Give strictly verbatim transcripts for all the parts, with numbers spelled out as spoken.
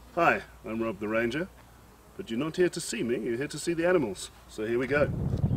Hi, I'm Rob the Ranger, but you're not here to see me, you're here to see the animals. So here we go.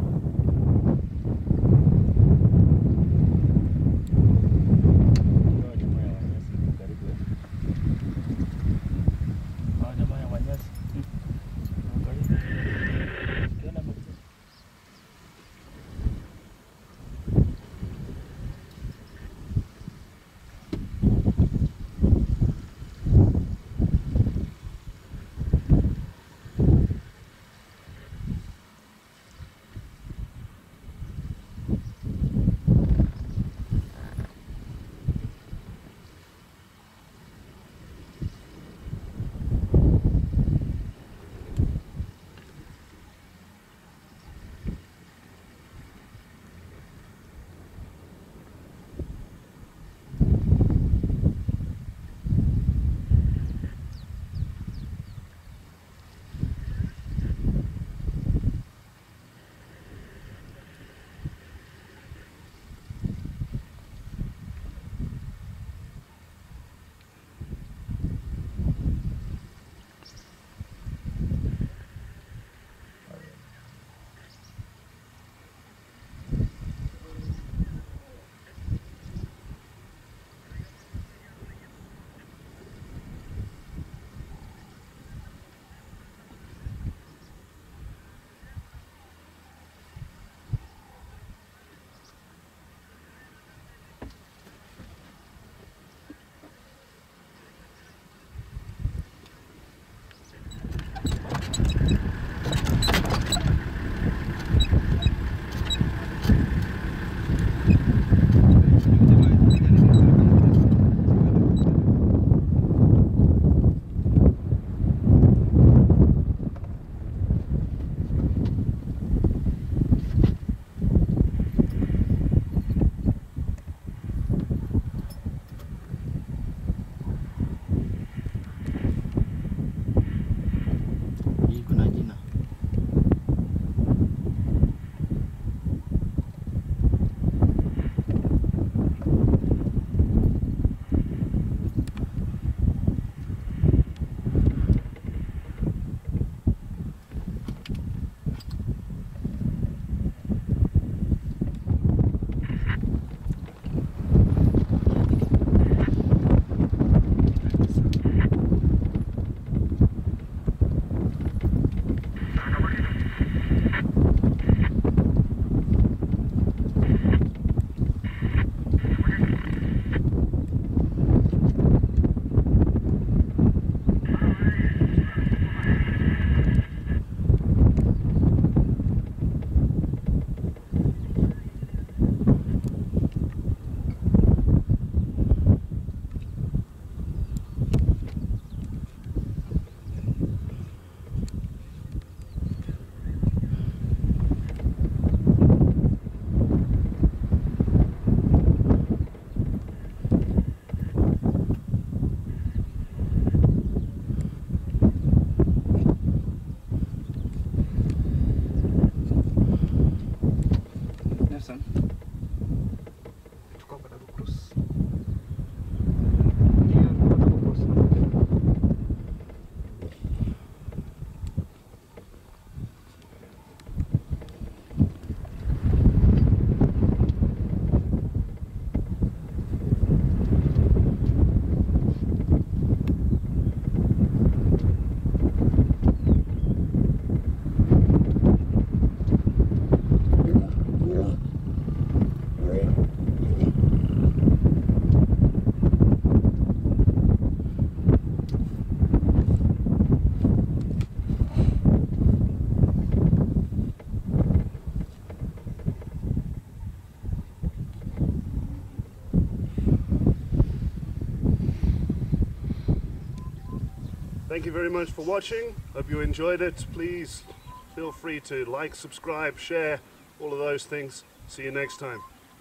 Thank you very much for watching. Hope you enjoyed it. Please feel free to like, subscribe, share, all of those things. See you next time.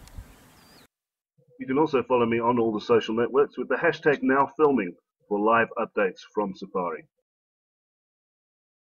You can also follow me on all the social networks with the hashtag NowFilming for live updates from Safari.